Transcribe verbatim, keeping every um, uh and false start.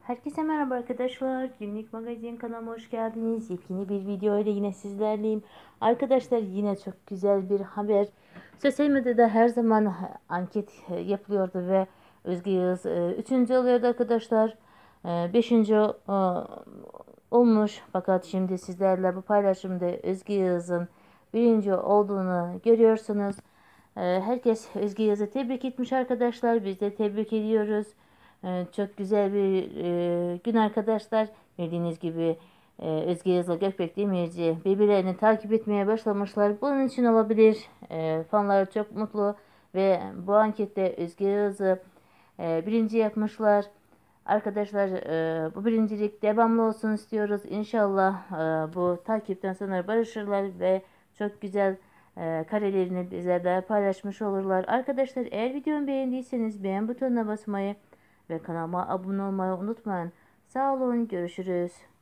Herkese merhaba arkadaşlar. Günlük Magazin kanalıma hoş geldiniz. Yepyeni bir video ile yine sizlerleyim. Arkadaşlar yine çok güzel bir haber. Sosyal medyada her zaman anket yapılıyordu ve Özge Yağız üçüncü oluyordu arkadaşlar. beşinci olmuş. Fakat şimdi sizlerle bu paylaşımda Özge Yağız'ın birinci olduğunu görüyorsunuz. Herkes Özge Yağız'ı tebrik etmiş arkadaşlar. Biz de tebrik ediyoruz. Ee, çok güzel bir e, gün arkadaşlar. Bildiğiniz gibi e, Özge Yazılı Gökbek Demirci birbirlerini takip etmeye başlamışlar. Bunun için olabilir. E, fanlar çok mutlu ve bu ankette Özge Yazı e, birinci yapmışlar. Arkadaşlar e, bu birincilik devamlı olsun istiyoruz. İnşallah e, bu takipten sonra barışırlar ve çok güzel e, karelerini bizlerle paylaşmış olurlar. Arkadaşlar eğer videomu beğendiyseniz beğen butonuna basmayı ve kanalıma abone olmayı unutmayın. Sağ olun, görüşürüz.